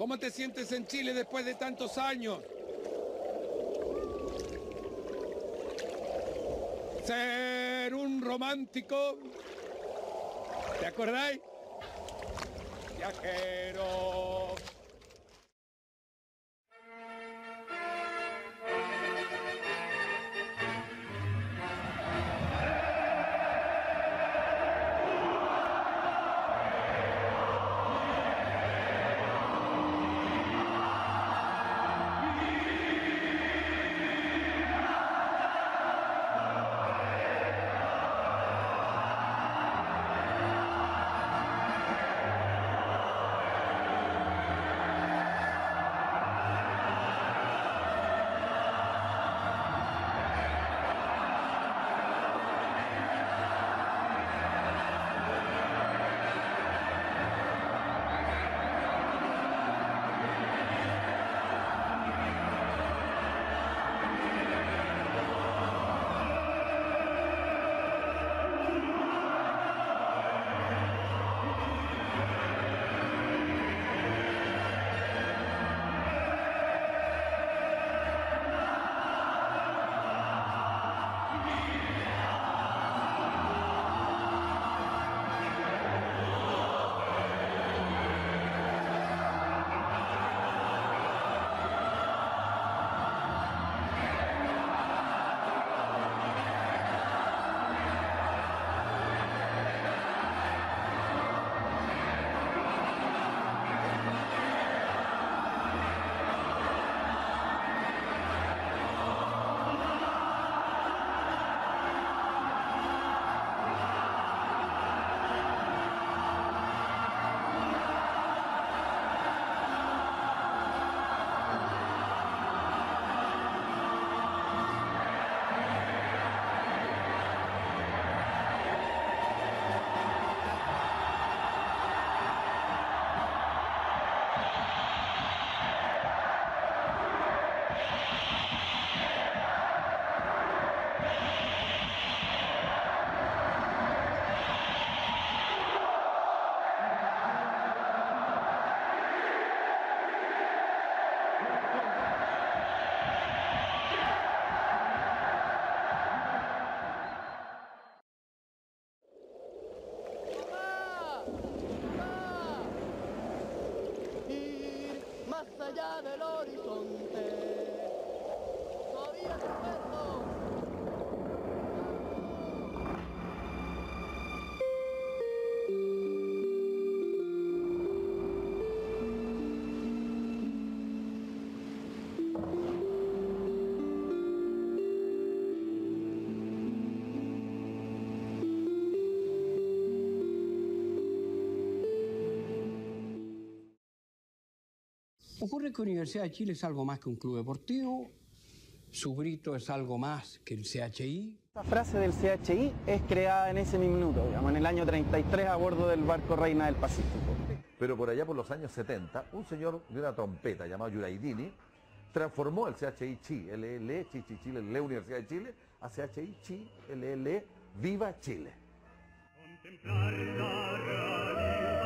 ¿Cómo te sientes en Chile después de tantos años? Ser un romántico. ¿Te acordáis? Viajero. Más allá del horizonte, todavía recuerdo. Ocurre que Universidad de Chile es algo más que un club deportivo, su grito es algo más que el CHI. Esta frase del CHI es creada en ese minuto, digamos, en el año 33 a bordo del barco Reina del Pacífico. Pero por allá por los años 70, un señor de una trompeta llamado Yuraidini transformó el CHI Chi, LL, Chi Chi Chile, LL Universidad de Chile, a CHI Chi, LL, Viva Chile. Contemplar la realidad.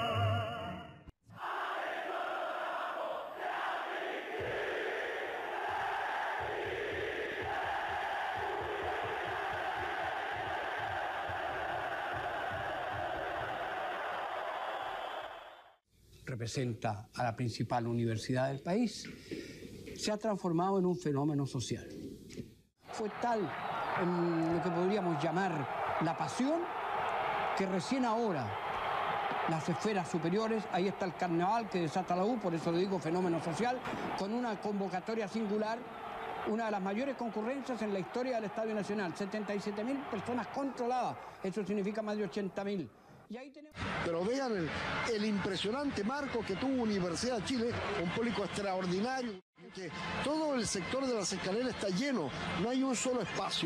Representa a la principal universidad del país, se ha transformado en un fenómeno social. Fue tal lo que podríamos llamar la pasión, que recién ahora las esferas superiores, ahí está el carnaval que desata la U, por eso le digo fenómeno social, con una convocatoria singular, una de las mayores concurrencias en la historia del Estadio Nacional, 77.000 personas controladas, eso significa más de 80.000. Y ahí tenemos... Pero vean el impresionante marco que tuvo Universidad de Chile, un público extraordinario, que todo el sector de las escaleras está lleno, no hay un solo espacio.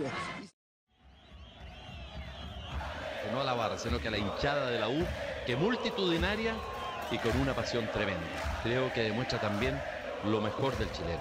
No a la barra, sino que a la hinchada de la U, que multitudinaria y con una pasión tremenda. Creo que demuestra también lo mejor del chileno.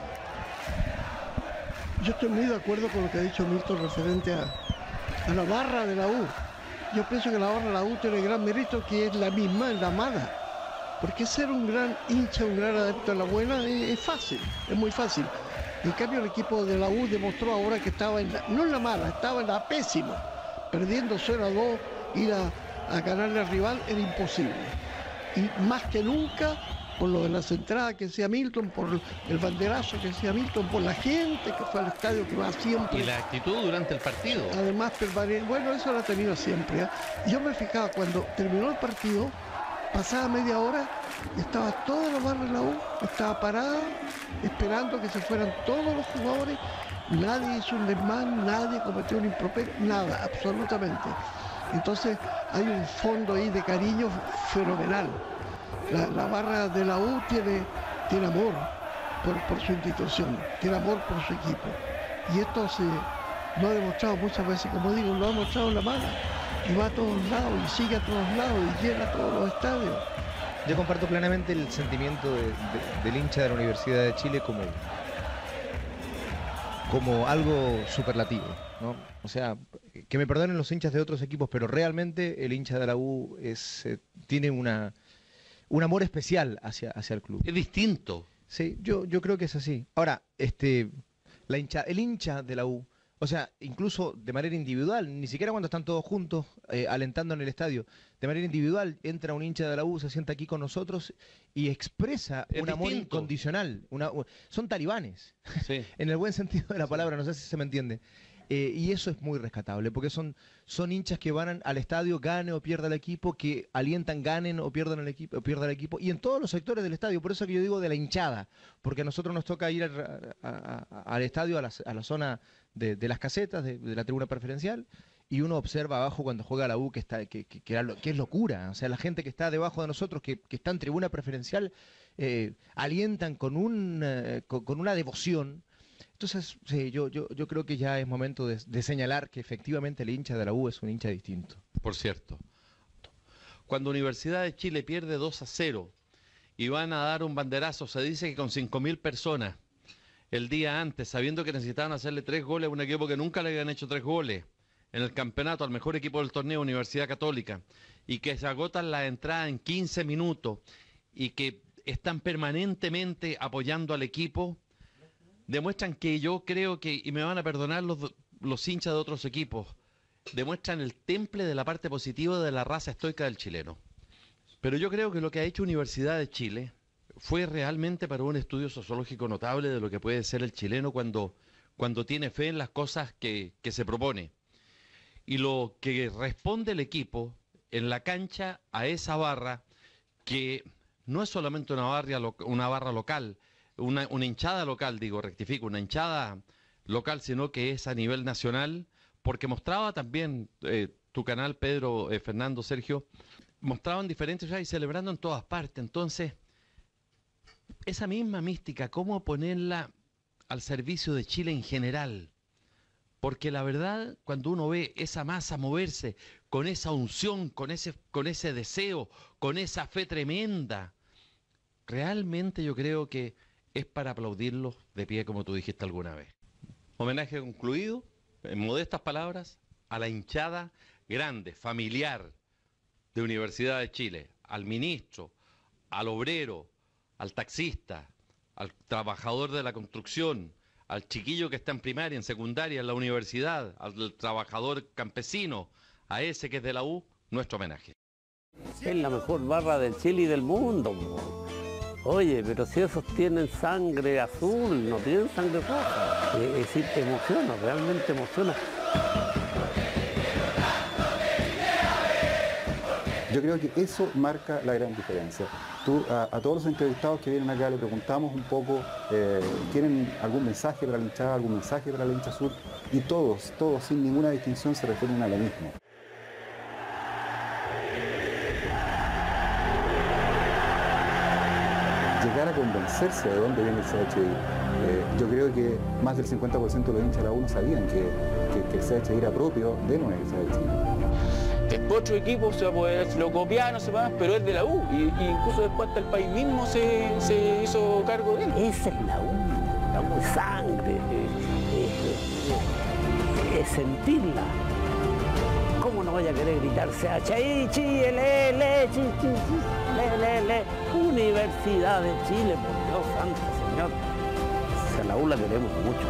Yo estoy muy de acuerdo con lo que ha dicho Milton referente a la barra de la U. Yo pienso que la barra de la U tiene gran mérito, que es la misma, es la amada. Porque ser un gran hincha, un gran adepto a la buena es fácil, es muy fácil. En cambio el equipo de la U demostró ahora que estaba no en la mala, estaba en la pésima. Perdiendo 0-2, ir a ganarle al rival era imposible. Y más que nunca, por lo de las entradas que decía Milton, por el banderazo que decía Milton, por la gente que fue al estadio, que va siempre. Y la actitud durante el partido. Además, bueno, eso lo ha tenido siempre, ¿eh? Yo me fijaba, cuando terminó el partido, pasaba media hora, estaba toda la barra de la U, estaba parada, esperando que se fueran todos los jugadores. Nadie hizo un desmán, nadie cometió un improperio, nada, absolutamente. Entonces hay un fondo ahí de cariño fenomenal. La barra de la U tiene amor por su institución, tiene amor por su equipo. Y esto lo ha demostrado muchas veces, como digo, lo ha demostrado en la mala. Y va a todos lados, y sigue a todos lados, y llena todos los estadios. Yo comparto plenamente el sentimiento del hincha de la Universidad de Chile como algo superlativo, ¿no? O sea, que me perdonen los hinchas de otros equipos, pero realmente el hincha de la U tiene un amor especial hacia el club. Es distinto. Sí, yo creo que es así. Ahora, el hincha de la U, o sea, incluso de manera individual, ni siquiera cuando están todos juntos alentando en el estadio, de manera individual entra un hincha de la U, se sienta aquí con nosotros y expresa un amor incondicional. Son talibanes, sí. En el buen sentido de la palabra, no sé si se me entiende. Y eso es muy rescatable, porque son hinchas que van al estadio, gane o pierda el equipo, que alientan, ganen o pierdan el equipo, pierda el equipo, y en todos los sectores del estadio. Por eso que yo digo de la hinchada, porque a nosotros nos toca ir al estadio, a la zona de las casetas, de la tribuna preferencial, y uno observa abajo cuando juega la U que es locura. O sea, la gente que está debajo de nosotros, que está en tribuna preferencial, alientan con una devoción. Entonces, sí, yo creo que ya es momento de señalar que efectivamente el hincha de la U es un hincha distinto. Por cierto, cuando Universidad de Chile pierde 2-0 y van a dar un banderazo, se dice que con 5.000 personas el día antes, sabiendo que necesitaban hacerle 3 goles a un equipo que nunca le habían hecho 3 goles en el campeonato al mejor equipo del torneo, Universidad Católica, y que se agotan la entrada en 15 minutos y que están permanentemente apoyando al equipo, demuestran que yo creo que, y me van a perdonar los hinchas de otros equipos, demuestran el temple de la parte positiva de la raza estoica del chileno. Pero yo creo que lo que ha hecho Universidad de Chile fue realmente para un estudio sociológico notable de lo que puede ser el chileno cuando tiene fe en las cosas que se propone. Y lo que responde el equipo en la cancha a esa barra, que no es solamente una barra local, una hinchada local, rectifico, una hinchada local, sino que es a nivel nacional, porque mostraba también tu canal, Pedro, Fernando, Sergio, mostraban diferentes y celebrando en todas partes. Entonces, esa misma mística, ¿cómo ponerla al servicio de Chile en general? Porque la verdad, cuando uno ve esa masa moverse con esa unción, con ese deseo, con esa fe tremenda, realmente yo creo que es para aplaudirlos de pie, como tú dijiste alguna vez. Homenaje concluido, en modestas palabras, a la hinchada grande, familiar de Universidad de Chile, al ministro, al obrero, al taxista, al trabajador de la construcción, al chiquillo que está en primaria, en secundaria, en la universidad, al trabajador campesino, a ese que es de la U, nuestro homenaje. Es la mejor barra del Chile y del mundo, bro. Oye, pero si esos tienen sangre azul, no tienen sangre roja. Es decir, emociona, realmente emociona. Yo creo que eso marca la gran diferencia. A todos los entrevistados que vienen acá le preguntamos un poco, ¿tienen algún mensaje para la hinchada, algún mensaje para la hincha azul? Y todos, sin ninguna distinción, se refieren a lo mismo. Llegar a convencerse de dónde viene el CHI. Yo creo que más del 50% de los hinchas de la U no sabían que el CHI era propio de nuestra Universidad de Chile. Después otro equipo lo copiaron, no sé más, pero es de la U. Y incluso después hasta el país mismo se hizo cargo de él. Esa es la U es sangre, es sentirla. ¿Cómo no voy a querer gritar CHI, Chile, le, chi, chi, chi, le. Universidad de Chile, por Dios santo, señor. Si a la U la queremos mucho.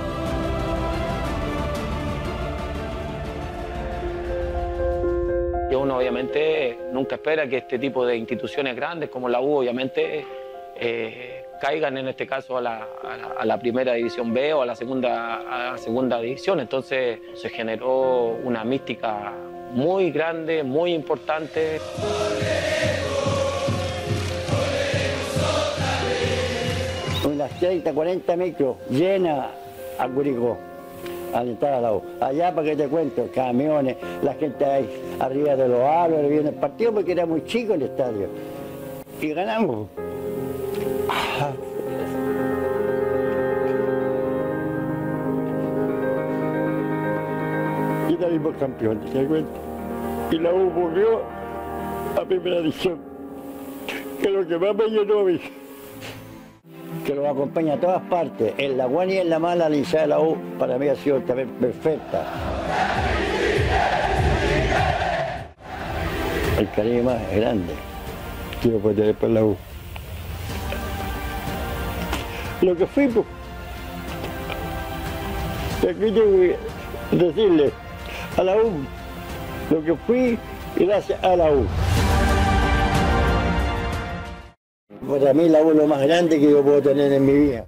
Y uno obviamente nunca espera que este tipo de instituciones grandes como la U obviamente caigan en este caso a la primera división B o a la segunda división. Entonces se generó una mística muy grande, muy importante. Unas 30, 40 micros llenas a Curicó, al entrar a la U. Allá, para que te cuento, camiones, la gente ahí arriba de los árboles, viene el partido porque era muy chico el estadio. Y ganamos. Y salimos campeones, ¿te das cuenta? Y la U volvió a primera división, que es lo que más me llenó a mí. Que los acompaña a todas partes, en la buena y en la mala, la hinchada de la U para mí ha sido también perfecta. El cariño más grande que yo puedo tener por la U. Lo que fui, pues, aquí tengo que decirle a la U lo que fui gracias a la U. Para mí la U es lo más grande que yo puedo tener en mi vida.